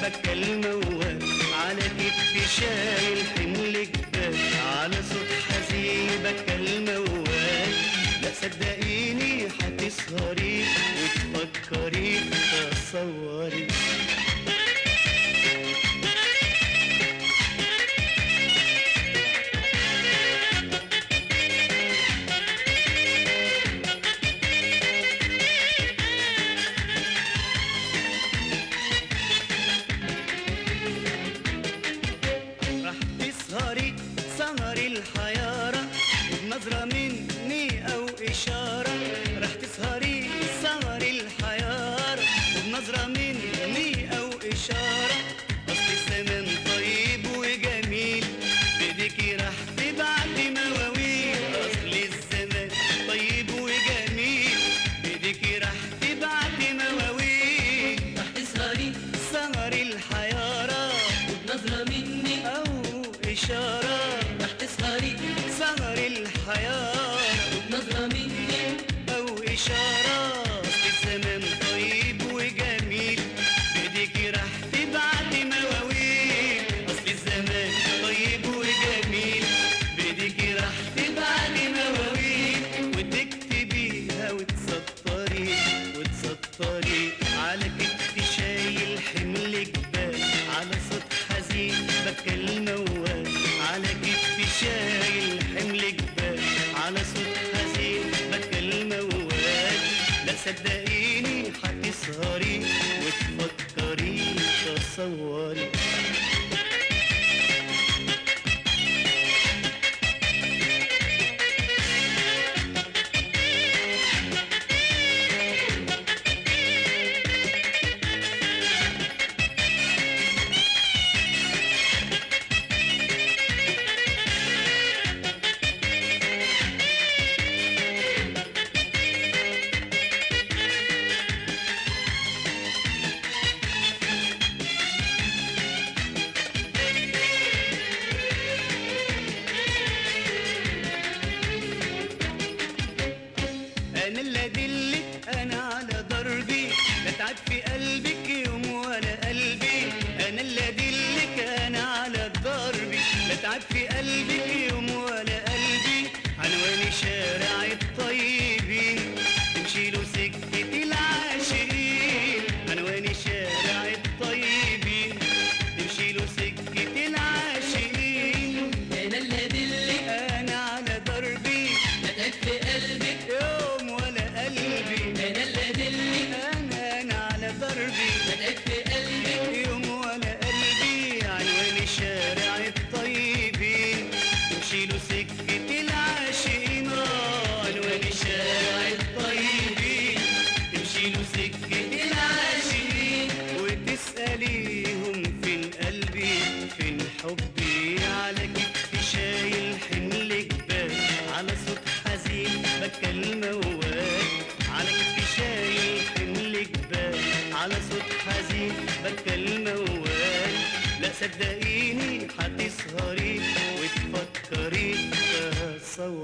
بكى الموال، على كتفي شايل حمل جبال، على صوت حزين بكى الموال. لا صدقيني هتسهري وتفكري تصوري. سهر الحيارة بنظرة مني أو إشارة، رح تسهري سهر الحيارة وبنظرة مني أو إشارة. أصل الزمن طيب وجميل بإيديكي رح تبعتي مواويل. أصل الزمن طيب وجميل بإيديكي رح تبعتي مواويل. رح تسهري سهر الحيارة وبنظرة مني أو إشارة، رح تسهري سهر الحياة وبنظرة مني أو إشارة. أصل الزمن طيب وجميل بإيديكي رح تبعتي مواويل. أصل الزمن طيب وجميل بإيديكي رح تبعتي مواويل. وتكتبيها وتسطري على كتفي شايل حمل جبال، على صوت حزين بكى الموال، على كتفي شايل حمل جبال، على صوت حزين بكى الموال. لا صدقيني هتسهري وتفكري تصوري. أنا اللي أدلك أنا على دربي، لا تعب في قلبك يوم ولا قلبي. أنا اللي أدلك أنا على دربي، لا تعب في قلبك يوم ولا قلبي. عنواني شارع الطيبين تمشي له سكة العاشقين. عنواني شارع الطيبين تمشي له سكة العاشقين. أنا اللي أدلك أنا على دربي، لا تعب في قلبك يوم ولا قلبي. أنا اللي أدلك أنا على دربي، لا تعب في قلبك يوم ولا قلبي. عنواني شارع الطيبين تمشي له سكة العاشقين. عنواني شارع الطيبين تمشي له سكة العاشقين. وتسأليهم فين قلبي فين حبي، على كتفي شايل حمل جبال، على صوت حزين بكى الموال، على كتفي شايل حمل جبال، على صوت حزين بكى الموال. لا صدقيني هتسهري وتفكري تصوري.